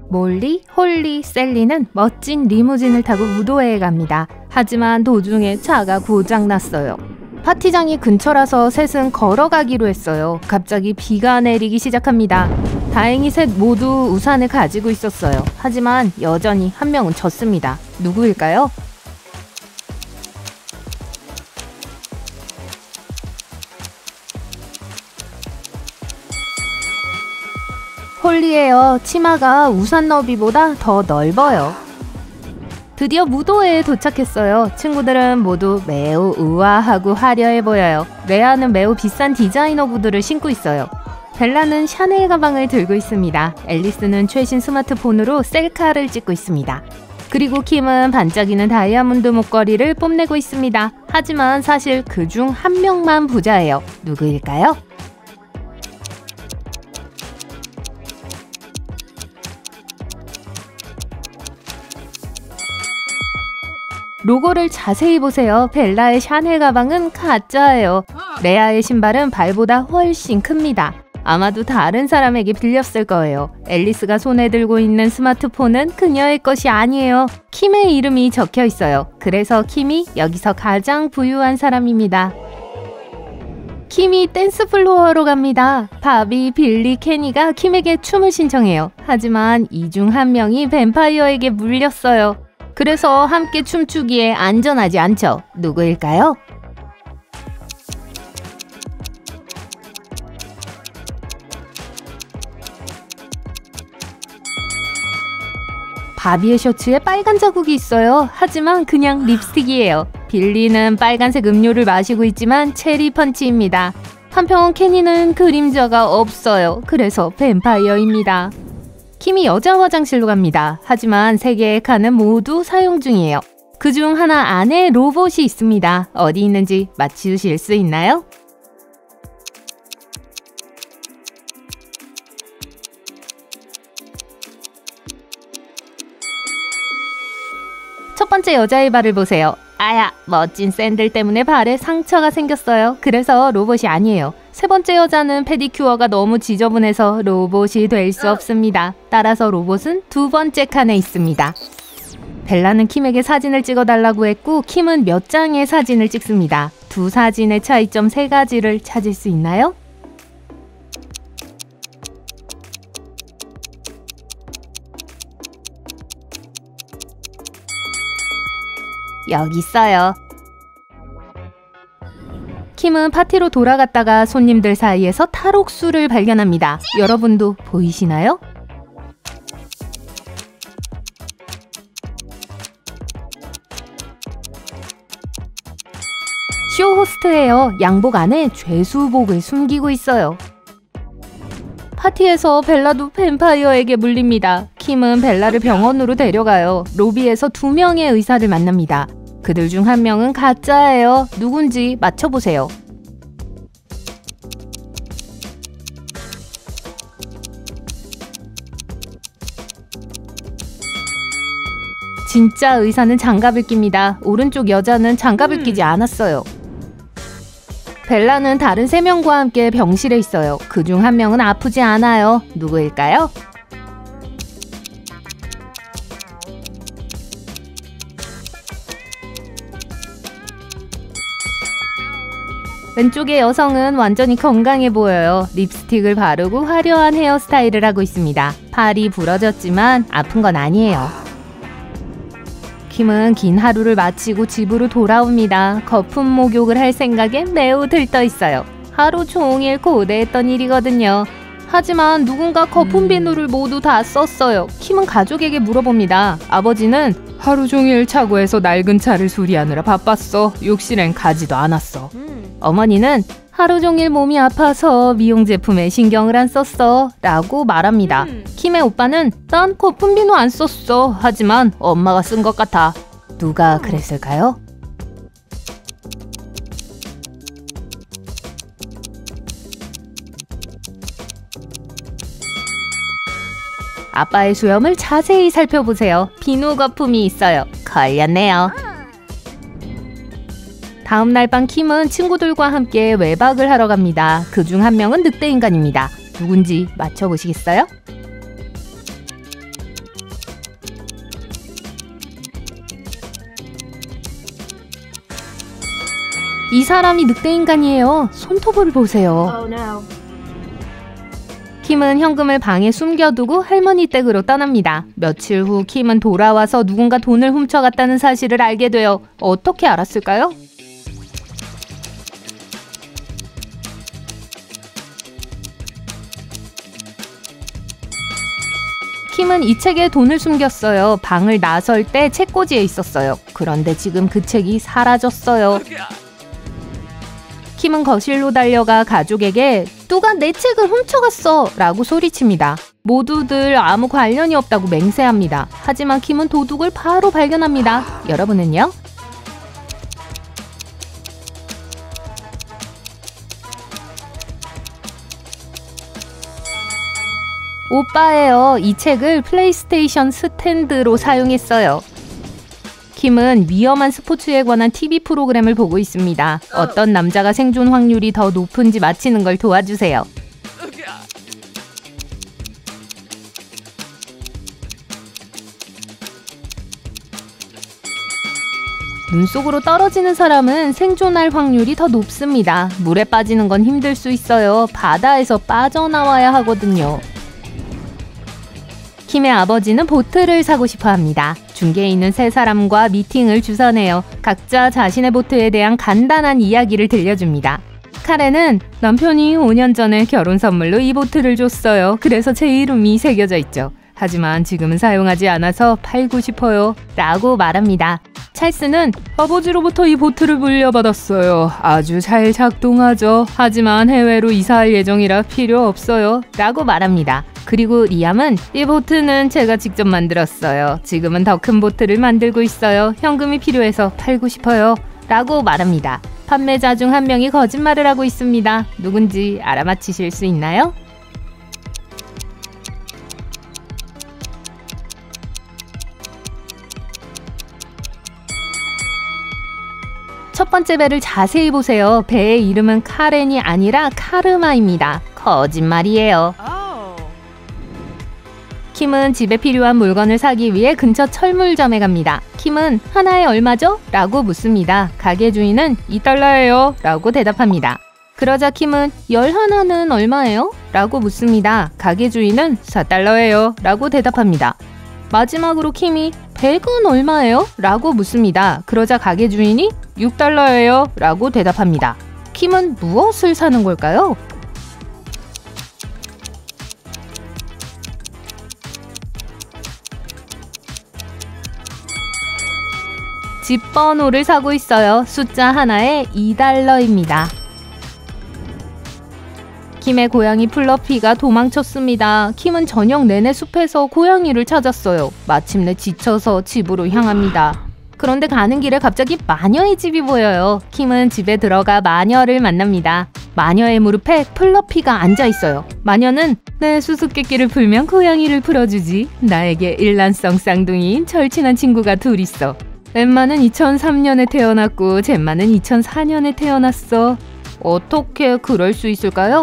몰리, 홀리, 셀리는 멋진 리무진을 타고 무도회에 갑니다. 하지만 도중에 차가 고장났어요. 파티장이 근처라서 셋은 걸어가기로 했어요. 갑자기 비가 내리기 시작합니다. 다행히 셋 모두 우산을 가지고 있었어요. 하지만 여전히 한 명은 졌습니다. 누구일까요? 홀리예요. 치마가 우산 너비보다 더 넓어요. 드디어 무도회에 도착했어요. 친구들은 모두 매우 우아하고 화려해 보여요. 레아는 매우 비싼 디자이너 구두를 신고 있어요. 벨라는 샤넬 가방을 들고 있습니다. 앨리스는 최신 스마트폰으로 셀카를 찍고 있습니다. 그리고 킴은 반짝이는 다이아몬드 목걸이를 뽐내고 있습니다. 하지만 사실 그중 한 명만 부자예요. 누구일까요? 로고를 자세히 보세요. 벨라의 샤넬 가방은 가짜예요. 레아의 신발은 발보다 훨씬 큽니다. 아마도 다른 사람에게 빌렸을 거예요. 앨리스가 손에 들고 있는 스마트폰은 그녀의 것이 아니에요. 킴의 이름이 적혀 있어요. 그래서 킴이 여기서 가장 부유한 사람입니다. 킴이 댄스 플로어로 갑니다. 바비, 빌리, 케니가 킴에게 춤을 신청해요. 하지만 이 중 한 명이 뱀파이어에게 물렸어요. 그래서 함께 춤추기에 안전하지 않죠. 누구일까요? 바비의 셔츠에 빨간 자국이 있어요. 하지만 그냥 립스틱이에요. 빌리는 빨간색 음료를 마시고 있지만 체리 펀치입니다. 한편 케니는 그림자가 없어요. 그래서 뱀파이어입니다. 킴이 여자 화장실로 갑니다. 하지만 세 개의 칸은 모두 사용 중이에요. 그중 하나 안에 로봇이 있습니다. 어디 있는지 맞추실 수 있나요? 첫 번째 여자의 발을 보세요. 아야, 멋진 샌들 때문에 발에 상처가 생겼어요. 그래서 로봇이 아니에요. 세 번째 여자는 페디큐어가 너무 지저분해서 로봇이 될 수 없습니다. 따라서 로봇은 두 번째 칸에 있습니다. 벨라는 킴에게 사진을 찍어달라고 했고 킴은 몇 장의 사진을 찍습니다. 두 사진의 차이점 세 가지를 찾을 수 있나요? 여기 있어요. 킴은 파티로 돌아갔다가 손님들 사이에서 탈옥수를 발견합니다. 여러분도 보이시나요? 쇼 호스트예요. 양복 안에 죄수복을 숨기고 있어요. 파티에서 벨라도 뱀파이어에게 물립니다. 킴은 벨라를 병원으로 데려가요. 로비에서 두 명의 의사를 만납니다. 그들 중 한 명은 가짜예요. 누군지 맞춰보세요. 진짜 의사는 장갑을 낍니다. 오른쪽 여자는 장갑을 끼지 않았어요. 벨라는 다른 세 명과 함께 병실에 있어요. 그중 한 명은 아프지 않아요. 누구일까요? 왼쪽의 여성은 완전히 건강해 보여요. 립스틱을 바르고 화려한 헤어스타일을 하고 있습니다. 팔이 부러졌지만 아픈 건 아니에요. 킴은 긴 하루를 마치고 집으로 돌아옵니다. 거품 목욕을 할 생각에 매우 들떠 있어요. 하루 종일 고대했던 일이거든요. 하지만 누군가 거품 비누를 모두 다 썼어요. 킴은 가족에게 물어봅니다. 아버지는 하루 종일 차고에서 낡은 차를 수리하느라 바빴어. 욕실엔 가지도 않았어. 어머니는 하루 종일 몸이 아파서 미용 제품에 신경을 안 썼어 라고 말합니다. 킴의 오빠는 난 거품 비누 안 썼어. 하지만 엄마가 쓴 것 같아. 누가 그랬을까요? 아빠의 수염을 자세히 살펴보세요. 비누 거품이 있어요. 걸렸네요. 다음 날 밤 킴은 친구들과 함께 외박을 하러 갑니다. 그중 한 명은 늑대 인간입니다. 누군지 맞춰보시겠어요? 이 사람이 늑대인간이에요. 손톱을 보세요. Oh no. 킴은 현금을 방에 숨겨두고 할머니 댁으로 떠납니다. 며칠 후 킴은 돌아와서 누군가 돈을 훔쳐갔다는 사실을 알게 돼요. 어떻게 알았을까요? 킴은 이 책에 돈을 숨겼어요. 방을 나설 때 책꽂이에 있었어요. 그런데 지금 그 책이 사라졌어요. 킴은 거실로 달려가 가족에게 누가 내 책을 훔쳐갔어 라고 소리칩니다. 모두들 아무 관련이 없다고 맹세합니다. 하지만 킴은 도둑을 바로 발견합니다. 여러분은요? 오빠예요. 이 책을 플레이스테이션 스탠드로 사용했어요. 킴은 위험한 스포츠에 관한 TV 프로그램을 보고 있습니다. 어떤 남자가 생존 확률이 더 높은지 맞히는 걸 도와주세요. 물 속으로 떨어지는 사람은 생존할 확률이 더 높습니다. 물에 빠지는 건 힘들 수 있어요. 바다에서 빠져나와야 하거든요. 킴의 아버지는 보트를 사고 싶어 합니다. 중계에 있는 세 사람과 미팅을 주선해요. 각자 자신의 보트에 대한 간단한 이야기를 들려줍니다. 카렌은 남편이 5년 전에 결혼 선물로 이 보트를 줬어요. 그래서 제 이름이 새겨져 있죠. 하지만 지금은 사용하지 않아서 팔고 싶어요. 라고 말합니다. 찰스는 아버지로부터 이 보트를 물려받았어요. 아주 잘 작동하죠. 하지만 해외로 이사할 예정이라 필요 없어요. 라고 말합니다. 그리고 리암은 이 보트는 제가 직접 만들었어요. 지금은 더 큰 보트를 만들고 있어요. 현금이 필요해서 팔고 싶어요. 라고 말합니다. 판매자 중 한 명이 거짓말을 하고 있습니다. 누군지 알아맞히실 수 있나요? 첫 번째 배를 자세히 보세요. 배의 이름은 카렌이 아니라 카르마입니다. 거짓말이에요. 킴은 집에 필요한 물건을 사기 위해 근처 철물점에 갑니다. 킴은 하나에 얼마죠? 라고 묻습니다. 가게 주인은 $2예요. 라고 대답합니다. 그러자 킴은 11는 얼마예요? 라고 묻습니다. 가게 주인은 $4예요. 라고 대답합니다. 마지막으로 킴이 100은 얼마예요? 라고 묻습니다. 그러자 가게 주인이 $6예요. 라고 대답합니다. 킴은 무엇을 사는 걸까요? 집 번호를 사고 있어요. 숫자 하나에 $2입니다. 킴의 고양이 플러피가 도망쳤습니다. 킴은 저녁 내내 숲에서 고양이를 찾았어요. 마침내 지쳐서 집으로 향합니다. 그런데 가는 길에 갑자기 마녀의 집이 보여요. 킴은 집에 들어가 마녀를 만납니다. 마녀의 무릎에 플러피가 앉아있어요. 마녀는 내 수수께끼를 풀면 고양이를 풀어주지. 나에게 일란성 쌍둥이인 절친한 친구가 둘 있어. 엠마는 2003년에 태어났고 젬마는 2004년에 태어났어. 어떻게 그럴 수 있을까요?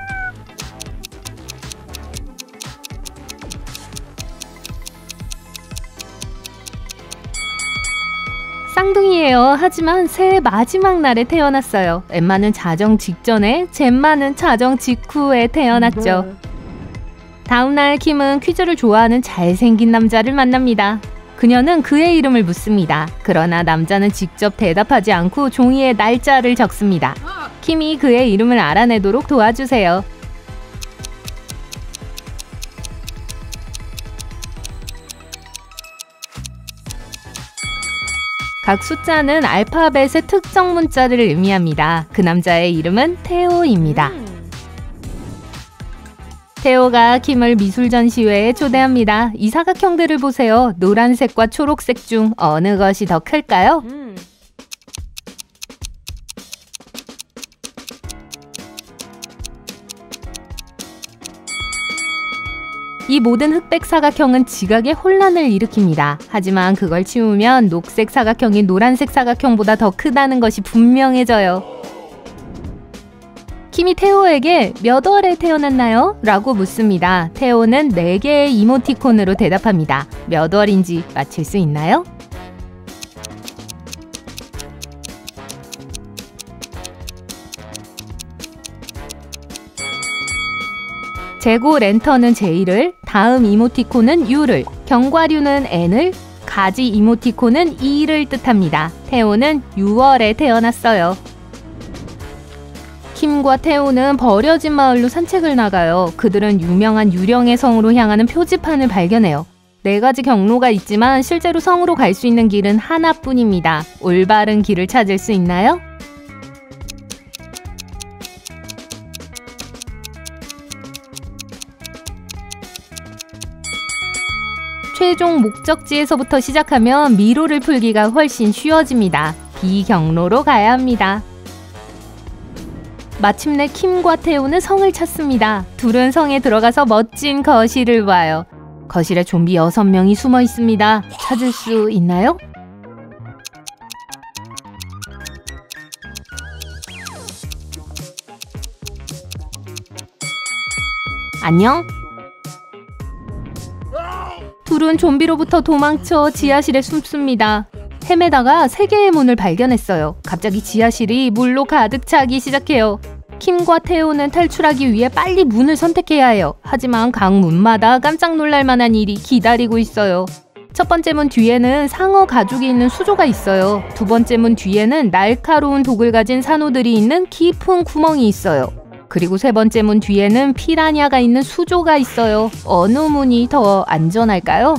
쌍둥이에요. 하지만 새해 마지막 날에 태어났어요. 엠마는 자정 직전에, 젬마는 자정 직후에 태어났죠. 다음날 킴은 퀴즈를 좋아하는 잘생긴 남자를 만납니다. 그녀는 그의 이름을 묻습니다. 그러나 남자는 직접 대답하지 않고 종이에 날짜를 적습니다. 킴이 그의 이름을 알아내도록 도와주세요. 각 숫자는 알파벳의 특정 문자를 의미합니다. 그 남자의 이름은 테오입니다. 테오가 킴을 미술 전시회에 초대합니다. 이 사각형들을 보세요. 노란색과 초록색 중 어느 것이 더 클까요? 이 모든 흑백 사각형은 지각에 혼란을 일으킵니다. 하지만 그걸 치우면 녹색 사각형이 노란색 사각형보다 더 크다는 것이 분명해져요. 킴이 테오에게 몇 월에 태어났나요? 라고 묻습니다. 테오는 4개의 이모티콘으로 대답합니다. 몇 월인지 맞힐 수 있나요? 재고 랜턴은 J를, 다음 이모티콘은 U를, 견과류는 N을, 가지 이모티콘은 E를 뜻합니다. 태호는 6월에 태어났어요. 킴과 태호는 버려진 마을로 산책을 나가요. 그들은 유명한 유령의 성으로 향하는 표지판을 발견해요. 4가지 경로가 있지만 실제로 성으로 갈 수 있는 길은 하나뿐입니다. 올바른 길을 찾을 수 있나요? 최종 목적지에서부터 시작하면 미로를 풀기가 훨씬 쉬워집니다. B 경로로 가야 합니다. 마침내 킴과 태호는 성을 찾습니다. 둘은 성에 들어가서 멋진 거실을 봐요. 거실에 좀비 6명이 숨어 있습니다. 찾을 수 있나요? 안녕? 둘은 좀비로부터 도망쳐 지하실에 숨습니다. 헤매다가 3개의 문을 발견했어요. 갑자기 지하실이 물로 가득 차기 시작해요. 킴과 태호는 탈출하기 위해 빨리 문을 선택해야 해요. 하지만 각 문마다 깜짝 놀랄 만한 일이 기다리고 있어요. 첫 번째 문 뒤에는 상어 가죽이 있는 수조가 있어요. 두 번째 문 뒤에는 날카로운 독을 가진 산호들이 있는 깊은 구멍이 있어요. 그리고 세 번째 문 뒤에는 피라냐가 있는 수조가 있어요. 어느 문이 더 안전할까요?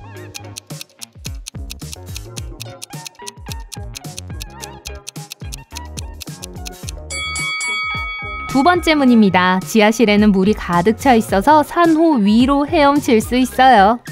두 번째 문입니다. 지하실에는 물이 가득 차 있어서 산호 위로 헤엄칠 수 있어요.